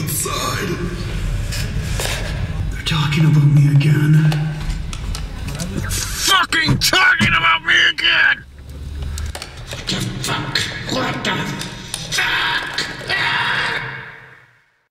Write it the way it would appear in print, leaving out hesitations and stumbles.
outside. They're talking about me again. They're fucking talking about me again! What the fuck? What the